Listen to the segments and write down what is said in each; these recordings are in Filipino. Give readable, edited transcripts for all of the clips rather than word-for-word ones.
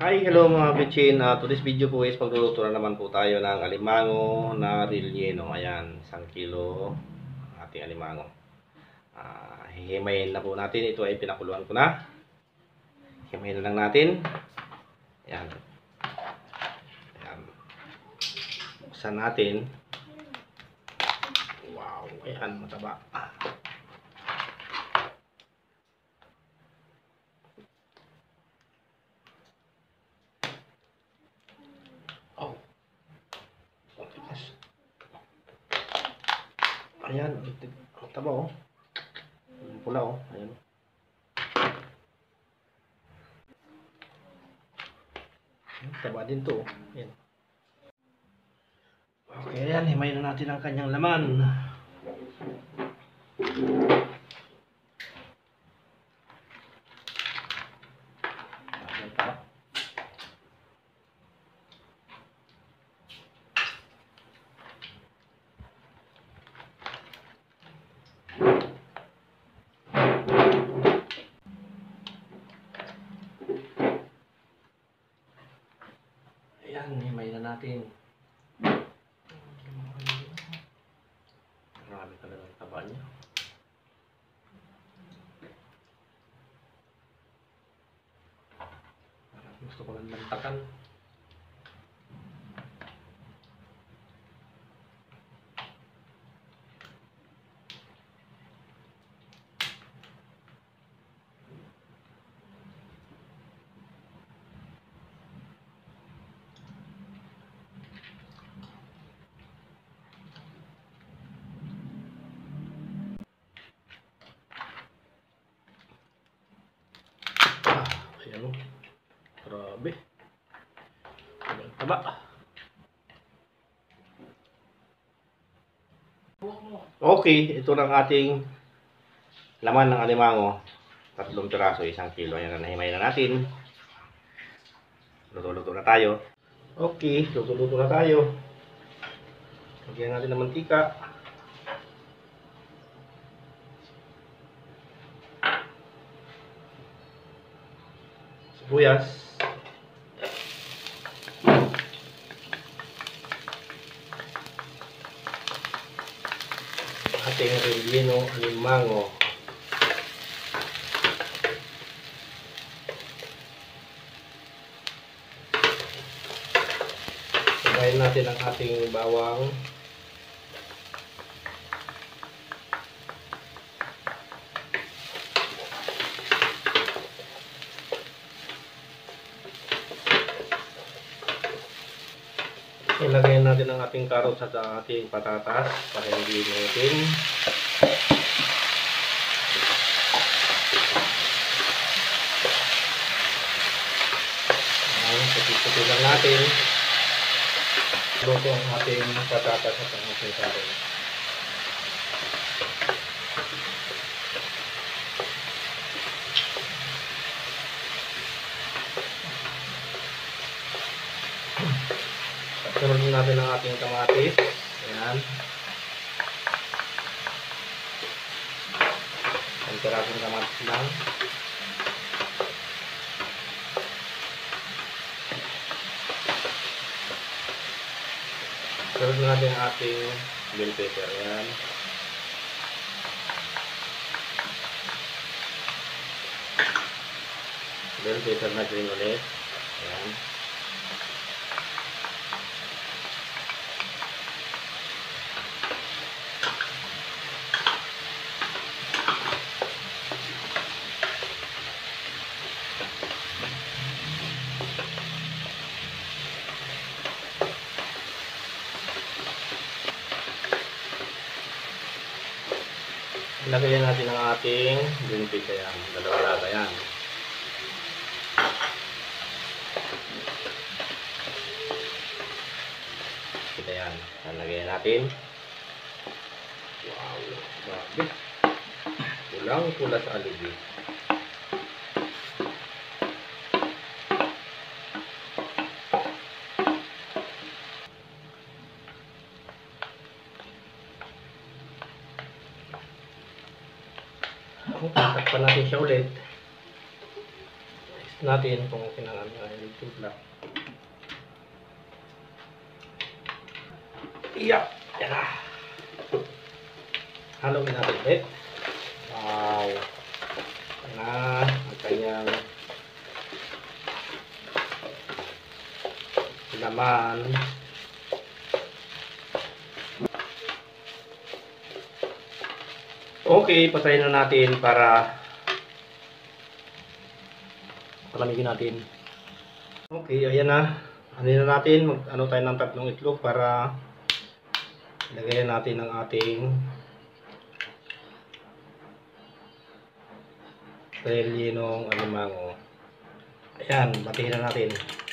Hi, hello mga bitchin. Today's video po is pagluluto na naman po tayo ng alimango na relleno. Ayan, 1 kilo ating alimango. Hihimayin na po natin. Ito ay pinakuluan ko na. Himayin na lang natin. Ayan. Ayan. Buksan natin. Wow, ayan, mataba. Oh. Ayan, ang taba oh. Pula oh, ayan. Taba din to. Ayan. Okay, ayan, himayin na natin ang kanyang laman. Ayan, himayin na natin. Marami talaga ang taba niya. Gusto ko lang lantakan. Ayan o. Grabe. Taba. Okay, ito lang ating laman ng alimango. 3 piraso, 1 kilo. Ayan na, nahimayin na natin. Luto-luto na tayo. Okay, luto-luto na tayo. Lagyan natin ng mantika. Sibuyas. Ating relleno alimango. Sabayin natin ang ating bawang. Ilagay natin ang ating carrots at ang ating patatas para hindi inutin. Puti-puti lang natin. Luto ang ating patatas at ang ating carrots. Sunod natin ang ating kamatis. Ayan. Ang pirasong kamatis lang. Sunod natin ang ating bell pepper. Ayan. Bell pepper na green ulit. Ayan. Lagayan natin ang ating green pepper. Ayan. Dalawang lata yan. Kita yan. Lagayan natin. Wow. Grabe. Pulang-pula sa aligi. Takpan natin siya ulit. natin kung kailangan na i-timpla. Iya, yan na. Haluin natin ulit. Wow. Yan na ang kanyang laman. Okay, patayin na natin para palamigin natin. Okay, ayan na. Ano na natin, mag-ano tayo ng 3 itlog para ilagay natin ang ating rellenong alimango. Ayan, batiin na natin.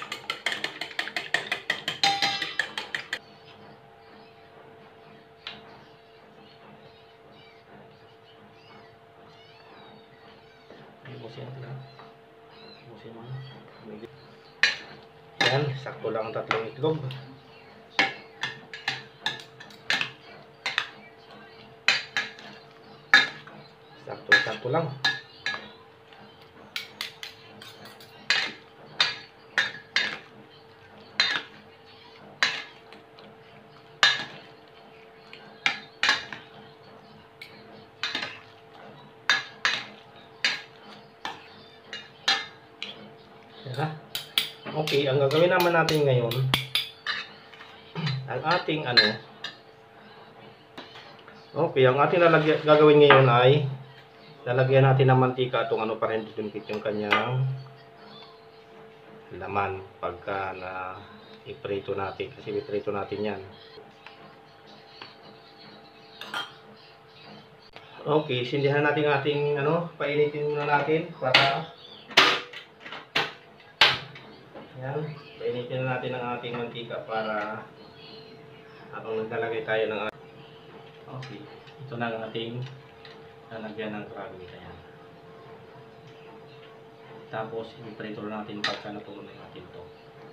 Ayan, sakto lang ang 3 itlog. Sakto lang. Yan. Okay, ang gagawin naman natin ngayon, ang ating okay, ang ating gagawin ngayon ay lalagyan natin ng mantika itong para hindi dumikit yung kanyang laman pagka na iprito natin, kasi iprito natin yan. Okay, sindihan natin ating painitin muna natin para yan, painitin na natin ang ating mantika para habang naglalagay tayo ng okay, ito na ang ating lalagyan ng crabmeat. Ayan. Tapos iprito natin pagka natulo na natin ito.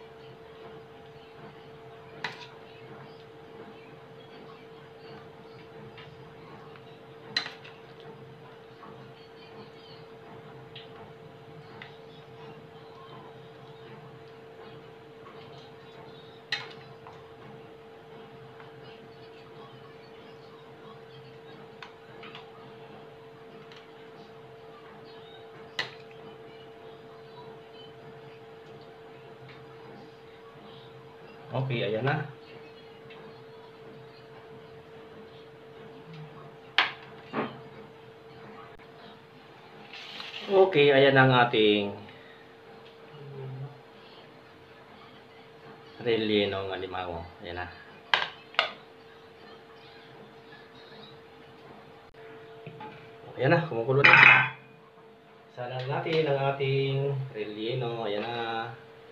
Okay, ayan na. Okay, ayan ang ating rellenong alimango. Ayan na. Ayan na, kumukulo na. Salan natin ang ating relleno. Ayan na.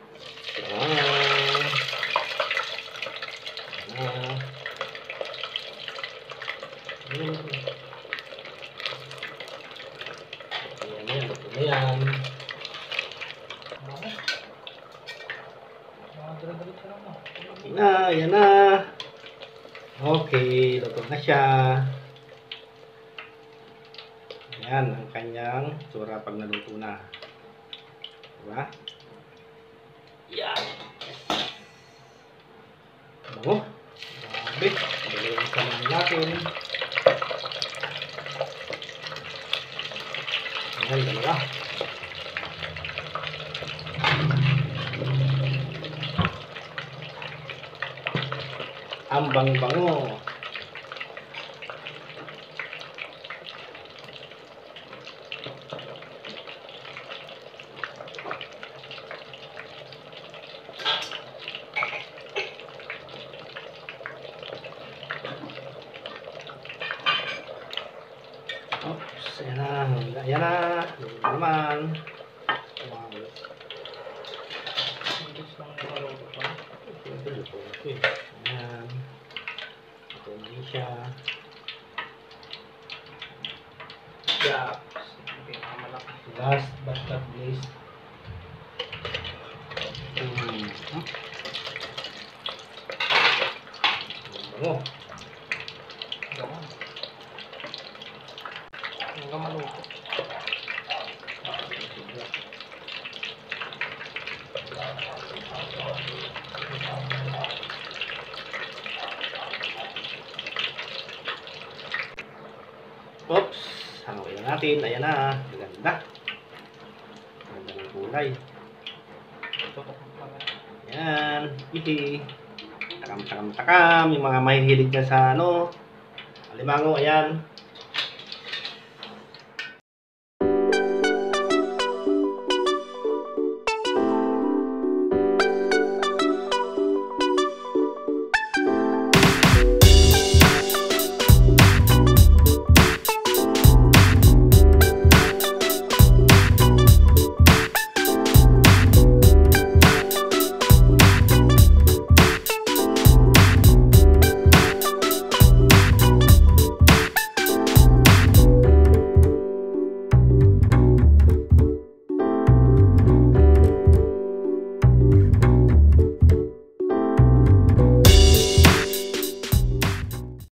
Ayan. Ayan na. Okay, luto na siya. Ayan ang kanyang tsura pag naluto na. Diba? Yan. Bango. Grabe. Pagalimutan natin. Ayan, dalawa. Ang bango-bango. Oops, ayan na. Ayan na. Naman. Ayan. Ito hindi siya. Last but not least. Bango. Hanggang maluto. natin. Ayan na. Ganda. Ganda ng kulay. Ayan. Hihi. Takam. Yung mga mahihilig dyan sa alimango. Ayan.